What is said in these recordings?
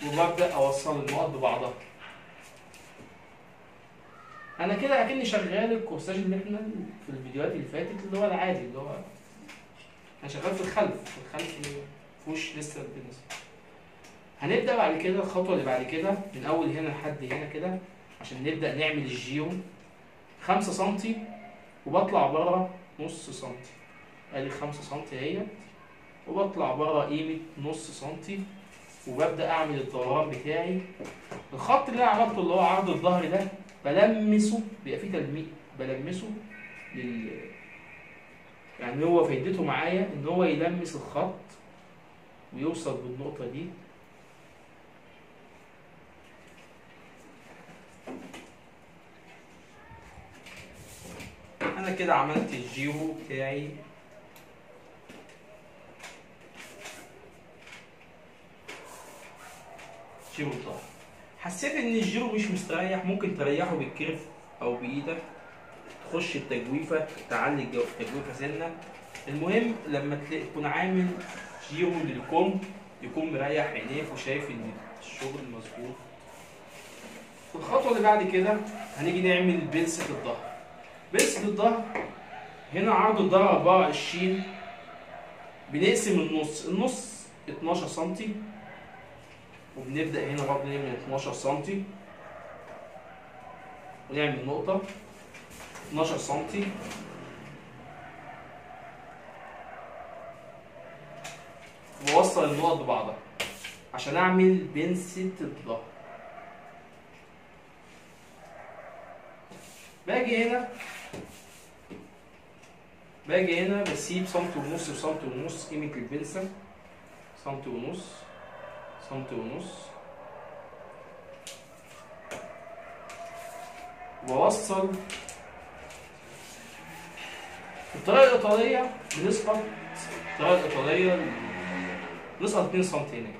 وببدأ أوصل النقط ببعضها. أنا كده أكني شغال الكورساج اللي احنا في الفيديوهات اللي فاتت اللي هو العادي، اللي هو أنا شغال في الخلف، مفيهوش لسه البنس. هنبدأ بعد كده الخطوة اللي بعد كده من أول هنا لحد هنا كده عشان نبدأ نعمل الجيرو 5 سنتي وبطلع بره نص سنتي. ادي 5 سنتي اهي، وبطلع بره قيمة نص سنتي وببدأ أعمل الدوران بتاعي. الخط اللي أنا عملته اللي هو عرض الظهر ده بلمسه، بيبقى فيه تلميع بلمسه يعني هو فايدته معايا إن هو يلمس الخط ويوصل بالنقطة دي. أنا كده عملت الجيرو بتاعي. جيرو الظهر. حسيت إن الجيرو مش مستريح، ممكن تريحه بالكيرف أو بإيدك، تخش التجويفة تعلي التجويفة سنة. المهم لما تكون عامل جيرو للكم يكون مريح عينيك وشايف إن الشغل مظبوط. الخطوة اللي بعد كده هنيجي نعمل بلسة الظهر. بلسة الظهر هنا عرض الظهر 24، بنقسم النص 12 سنتي، وبنبدأ هنا برضه نعمل 12 سنتي ونعمل نقطة 12 سنتي وأوصل النقط ببعضها عشان أعمل بنسة الظهر. باجي هنا بسيب سنتي ونص وسنتي ونص قيمة البنسة، سنتي ونص سنتي ونص، وأوصل. الطريقة الإيطالية بنسقط 2 سنتي هنا،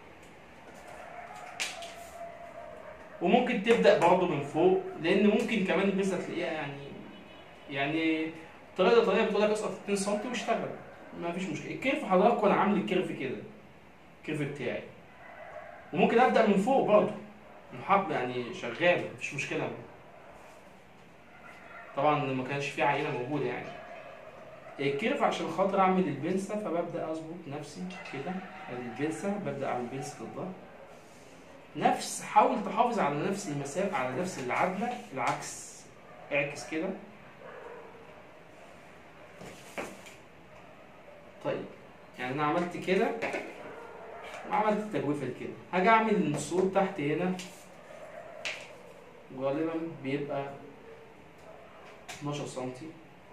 وممكن تبدأ برضه من فوق لأن ممكن كمان البنسة تلاقيها يعني الطريقة الإيطالية بتقول لك اسقط 2 سم واشتغل، مفيش مشكلة. الكيرف حضرتك وأنا عامل الكيرف كده، الكيرف بتاعي، وممكن أبدأ من فوق برضه يعني شغال مفيش مشكلة. طبعا ما كانش في عينة موجودة يعني. الكيرف عشان خاطر أعمل البنسة فببدأ أظبط نفسي كده، أدي البنسة ببدأ أعمل بنسة الظهر. حاول تحافظ على نفس المسافة، على نفس العدلة، العكس اعكس كده. طيب يعني انا عملت كده وعملت التجويفه كده، هاجي اعمل النصوص تحت هنا غالبا بيبقى 12 سنتي.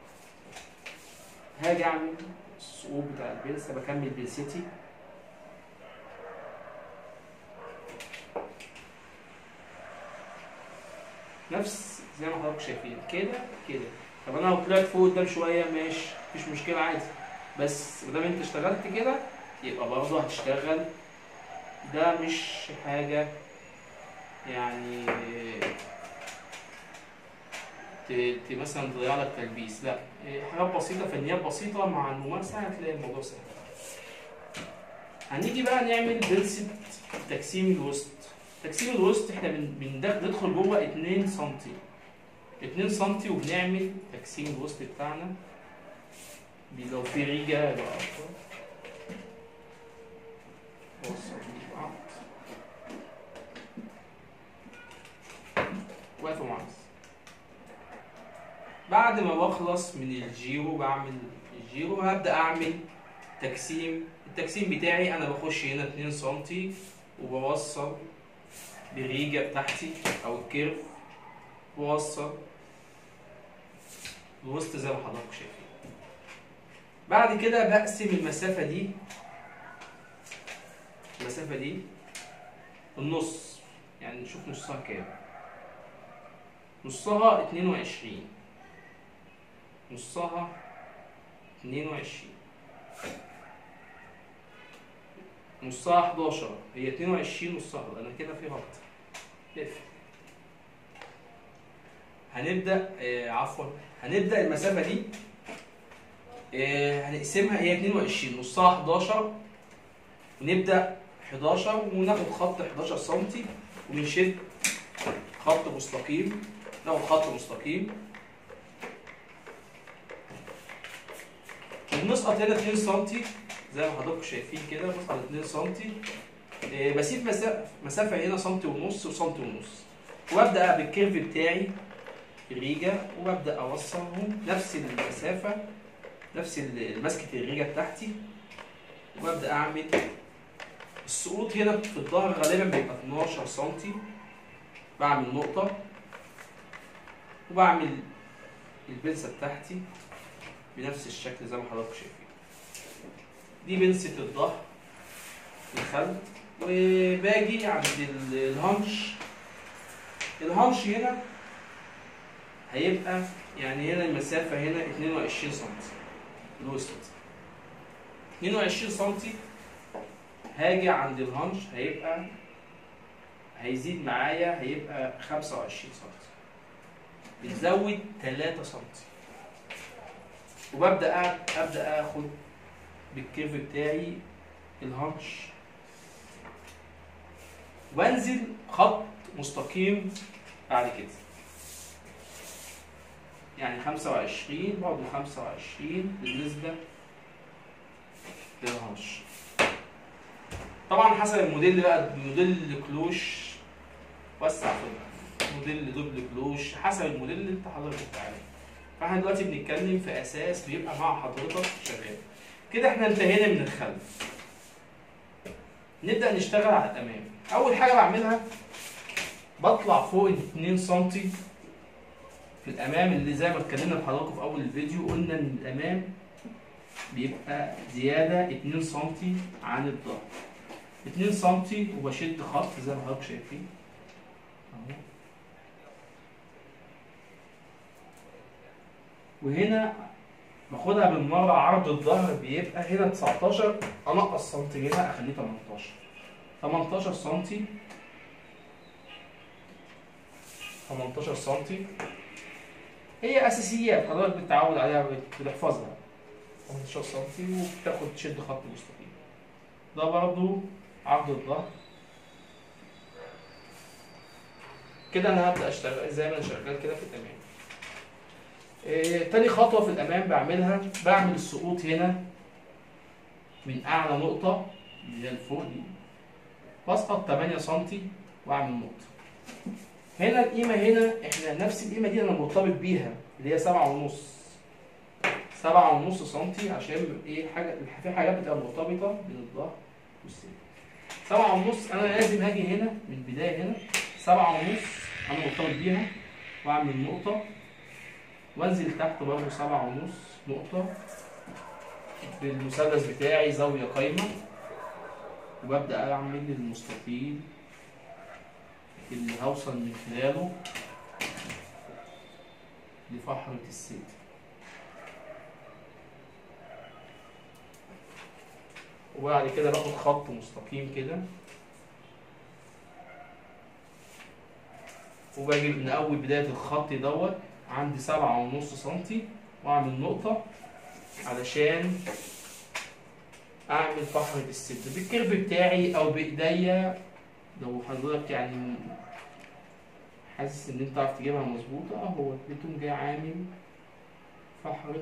هاجي اعمل الثقوب بتاع البنسه، بكمل بنستي نفس زي ما حضراتكم شايفين كده كده. طب انا لو طلعت فوق قدام شويه ماشي مفيش مشكله عادي، بس ما دام انت اشتغلت كده يبقى برضه هتشتغل. ده مش حاجه يعني مثلا تضيع لك تلبيس، لا، حاجات بسيطه، فنيات بسيطه مع الممارسه هتلاقي الموضوع سهل. هنيجي بقى نعمل بلسه تجسيم الوسط. تجسيم الوسط احنا بندخل جوه 2 سم 2 سم وبنعمل تجسيم الوسط بتاعنا. لو في ريجه يبقى اكتر. واقفه معاك. بعد ما بخلص من الجيرو بعمل الجيرو، هبدأ أعمل تجسيم. التجسيم بتاعي أنا بخش هنا 2 سم وبوصل بالريجة بتاعتي أو الكيرف، بوصل الوسط زي ما حضراتكم شايفين. بعد كده بقسم المسافة دي النص، يعني نشوف نصها كام. نصها 22، نصها 22، نصها 11. هي 22 نصها، انا كده في غلط. اقفل. هنبدأ هنبدأ المسافة دي هنقسمها، هي 22 نصها 11، ونبدأ 11 وناخد خط 11 سم ونشد خط مستقيم. ناخد خط مستقيم وبنسقط هنا 2 سم زي ما حضراتكم شايفين كده. بسقط 2 سم، بسيب مسافه هنا سنتي ونص وسنتي ونص، وابدا بالكيرف بتاعي الريجه وابدا اوصلهم نفس المسافه، نفس مسكه الريجه بتاعتي، وابدا اعمل السقوط هنا في الظهر غالبا بيبقى 12 سم. بعمل نقطه وبعمل البنسه بتاعتي بنفس الشكل زي ما حضراتكم شايفين. دي بنسه الظهر الخلف. وباجي عند الهانش. الهانش هنا هيبقى يعني هنا المسافة هنا 22 سم الوسط، 22 سم. هاجي عند الهانش هيزيد معايا، هيبقى 25 سم. بنزود 3 سم وببدأ اخد بالكيرف بتاعي الهانش وانزل خط مستقيم بعد كده، يعني 25 برضه 25 بالنسبة للهانش. طبعا حسب الموديل بقى، موديل كلوش وسع في موديل دوبل كلوش، حسب الموديل اللي انت حضرتك عليه. فاحنا دلوقتي بنتكلم في اساس بيبقى مع حضرتك شغال كده. احنا انتهينا من الخلف، نبدأ نشتغل على الأمام. أول حاجة بعملها بطلع فوق 2 سم في الأمام، اللي زي ما اتكلمنا لحضراتكم في أول الفيديو قلنا إن الأمام بيبقى زيادة 2 سم عن الظهر. 2 سم وبشد خط زي ما حضراتكم شايفين أهو. وهنا باخدها بالمرة عرض الظهر بيبقى هنا 19، أنقص سم هنا أخليه 18 سم. 18 سم هي اساسيات حضرتك بتتعود عليها بتحفظها. 18 سم وبتاخد تشد خط مستقيم. ده برضو عرض الظهر كده. انا هبدا اشتغل زي ما انا شغال كده في الامام. تاني خطوه في الامام بعملها، بعمل السقوط هنا من اعلى نقطه اللي هي الفوق دي، بسقط 8 سم واعمل نقطه. هنا القيمة هنا احنا نفس القيمة دي انا مرتبط بيها اللي هي 7.5 سم، عشان ايه في حاجات بتبقى مرتبطة بين الظهر والسن. 7.5 انا لازم هاجي هنا من البداية هنا 7.5 انا مرتبط بيها واعمل نقطة وانزل تحت برضه 7.5 نقطة بالمثلث بتاعي زاوية قايمة، وببدأ اعمل المستطيل اللي هوصل من خلاله لفحرة الصدر. وبعد كده باخد خط مستقيم كده وباجي من اول بداية الخط دوت عندي 7.5 سم واعمل نقطة علشان اعمل فحرة الصدر بالكيرف بتاعي او بايديا. لو حضرتك يعني حاسس ان انت تعرف تجيبها مظبوطه اهو، بتقوم جاي عامل فحرة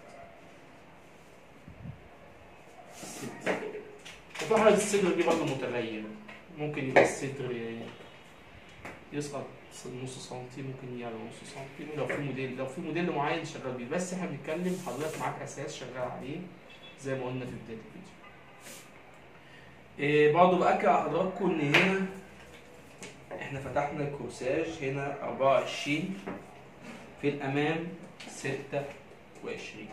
الصدر. وفحرة الصدر دي برضه متغير، ممكن يبقى الصدر يسقط نص سنتي، ممكن يعلى نص سنتي، لو في موديل معين شغال بيه. بس احنا بنتكلم حضرتك معاك اساس شغال عليه زي ما قلنا في بدايه الفيديو. برضه باكد على حضراتكم ان هنا احنا فتحنا الكورساج هنا 24 في الامام 26.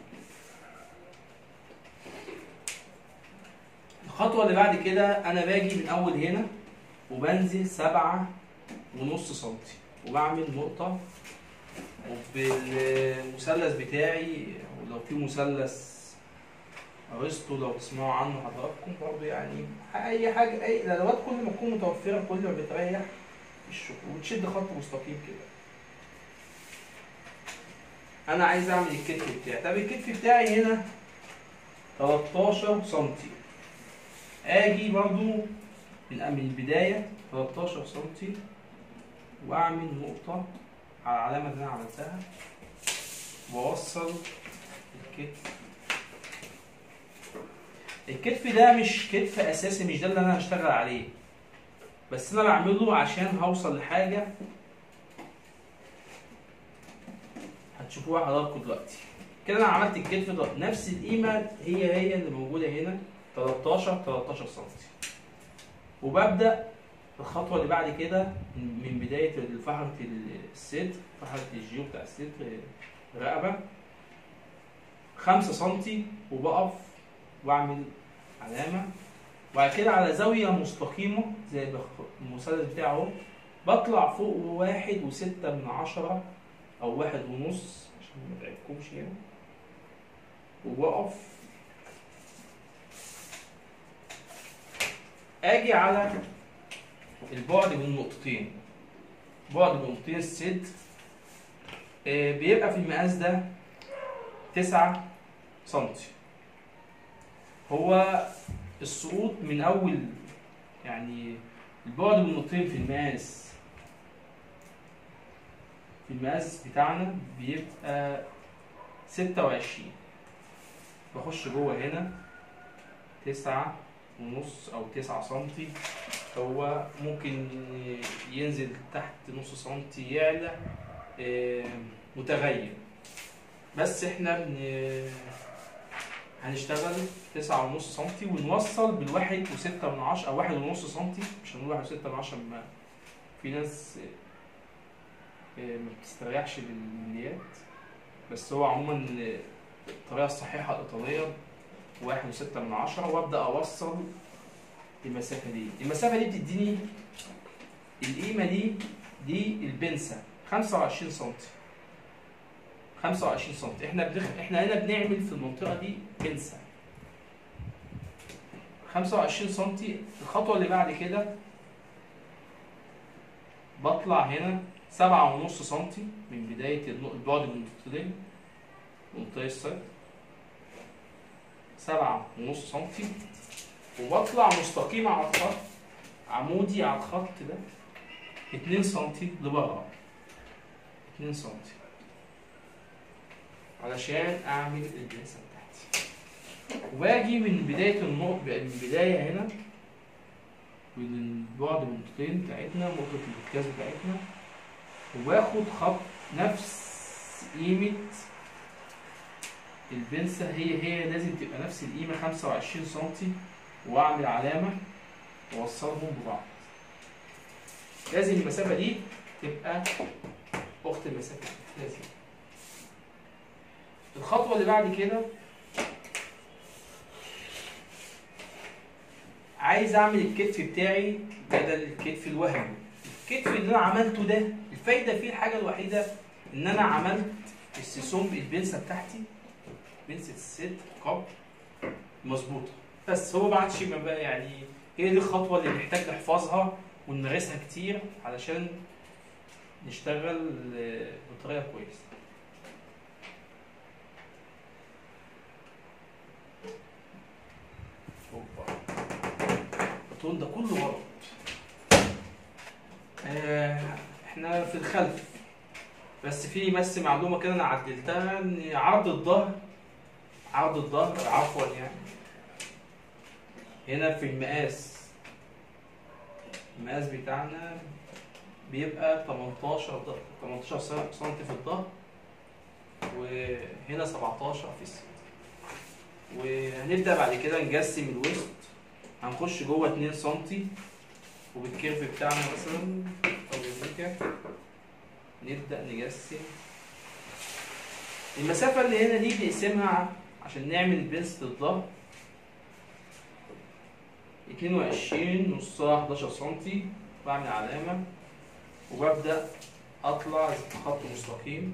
الخطوه اللي بعد كده انا باجي من اول هنا وبنزل 7.5 سم وبعمل نقطه وبالمثلث بتاعي، ولو في مثلث ارسطو لو تسمعوا عنه حضراتكم برضه، يعني اي حاجه اي الادوات كل ما تكون متوفره كل ما بتريح الشغل وتشد خط مستقيم كده. انا عايز اعمل الكتف بتاعي. طب الكتف بتاعي هنا 13 سم، اجي برضو من البدايه 13 سم واعمل نقطه على العلامه اللي انا عملتها واوصل الكتف. الكتف ده مش كتف اساسي، مش ده اللي انا هشتغل عليه، بس انا بعمله عشان هوصل لحاجه هتشوفوها حضراتكم دلوقتي. كده انا عملت الكتف ده نفس القيمه هي اللي موجوده هنا 13 سم. وببدا الخطوه اللي بعد كده من بدايه فقره الصدر، فقره الجيو بتاع الصدر الرقبه 5 سم، وبقف واعمل علامه، وبعد كده على زاويه مستقيمه زي المثلث بتاعه اهو بطلع فوق 1.6 او 1.5 عشان ما تعبكمش يعني، وبقف اجي على البعد بين النقطتين، بعد بين نقطتين الصدر بيبقى في المقاس ده 9 سم. هو السقوط من اول يعني البعد بين النقطتين في المقاس بتاعنا بيبقى 26. بخش جوه هنا 9.5 او 9 سم، هو ممكن ينزل تحت نص سنتي يعلى متغير، بس احنا هنشتغل 9.5 سم ونوصل بال1.6 او 1.5 سم، مش هنقول 1.6 في ناس ما بتستريحش بالمليات، بس هو عموما الطريقه الصحيحه الايطاليه 1.6، وابدا اوصل المسافه دي. المسافه دي بتديني القيمه دي البنسه 25 سم. 25 سم احنا هنا بنعمل في المنطقه دي بنسه 25 سم. الخطوه اللي بعد كده بطلع هنا 7.5 سم من بدايه البعد من النقطتين منطقه الصدر 7.5 سم، وبطلع مستقيم على الخط عمودي على الخط ده 2 سم لبره، 2 سم علشان اعمل البنسه بتاعتي. واجي من بدايه البدايه هنا من بعد النقطتين بتاعتنا نقطه الارتكاز بتاعتنا، وباخد خط نفس قيمه البنسه، هي لازم تبقى نفس القيمه 25 سم، واعمل علامه واوصلهم ببعض. لازم المسافه دي تبقى اخت المسافه دي، لازم. الخطوه اللي بعد كده عايز اعمل الكتف بتاعي بدل الكتف الوهمي. الكتف اللي انا عملته ده الفايده فيه الحاجه الوحيده ان انا عملت السيسوم البنسه بتاعتي، بنسه الصدر قبل مظبوطه، بس هو ما عادش يعني هي دي الخطوه اللي نحتاج نحفظها ونمارسها كتير علشان نشتغل بطريقه كويسه. البطون ده كله غلط. احنا في الخلف بس في معلومه كده انا عدلتها، ان عرض الظهر عفوا يعني هنا في المقاس بتاعنا بيبقى 18 سم في الظهر، وهنا 17 في الصدر. وهنبدأ بعد كده نجسم الوسط، هنخش جوه 2 سم وبالكيرف بتاعنا مثلا او بالميكا نبدأ نجسم المسافة اللي هنا دي. نقسمها عشان نعمل بنسة الظهر 22 نصها 11 سم، بعمل علامة وببدأ أطلع خط مستقيم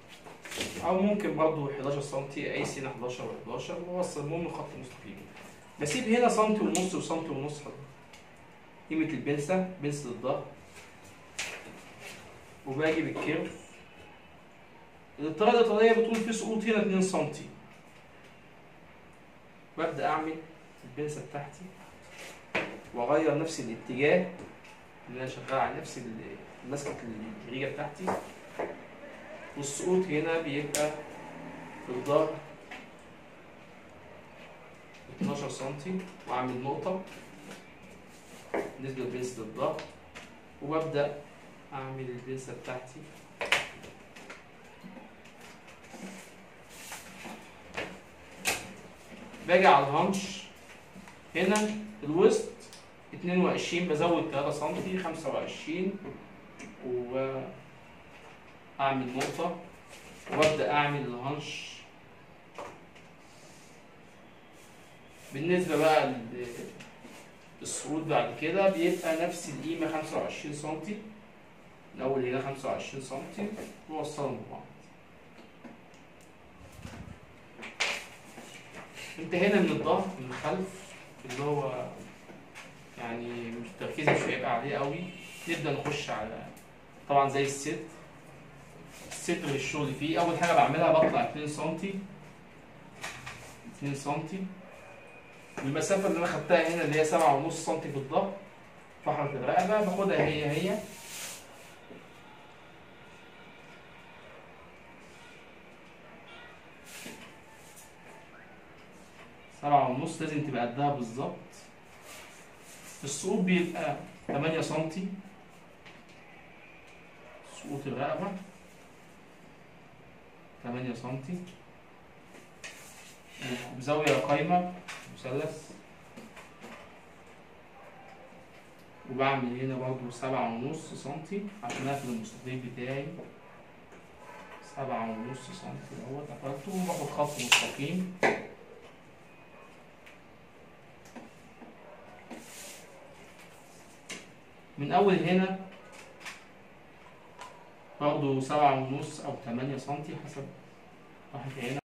او ممكن برضو 11 سم اقيس هنا 11 و11 واوصل، المهم خط مستقيم. بسيب هنا سنتي ونص وسنتي ونص قيمة البنسة، بنسة الظهر، وباجي بالكيرف. الطريقة الإيطالية بتقول في سقوط هنا 2 سنتي. ببدأ أعمل البنسة بتاعتي وأغير نفس الاتجاه اللي أنا شغال على نفس مسكة الريجة بتاعتي، والسقوط هنا بيبقى في الظهر 12 سنتي، وأعمل نقطة بالنسبة لبنسة الظهر، وببدأ أعمل البنسة بتاعتي. باجي على الهانش هنا الوسط 22، بزود 3 سنتي 25، وأعمل نقطة وأبدأ أعمل الهانش. بالنسبة بقى للسقوط بعد كده بيبقى نفس القيمة 25 سنتي، الأول هنا 25 سنتي وأوصلهم ببعض. انتهينا من الظهر من الخلف اللي هو يعني تركيزي مش هيبقى عليه قوي. نبدأ نخش على طبعا زي الصدر الشغل فيه. أول حاجة بعملها بطلع 2 سنتي 2 سنتي، والمسافة اللي أنا خدتها هنا اللي هي 7.5 سنتي في الظهر فحرة الرقبة باخدها هي 7.5، لازم تبقى قدها بالظبط. السقوط بيبقى 8 سنتي، سقوط الرقبة 8 سنتي بزاوية قايمة مثلث، وبعمل هنا برضه 7.5 سنتي عشان اقفل المستطيل بتاعي. 7.5 سنتي اهوت قفلته، وباخد خط مستقيم من أول هنا برضه 7.5 أو 8 سنتي حسب واحد هنا.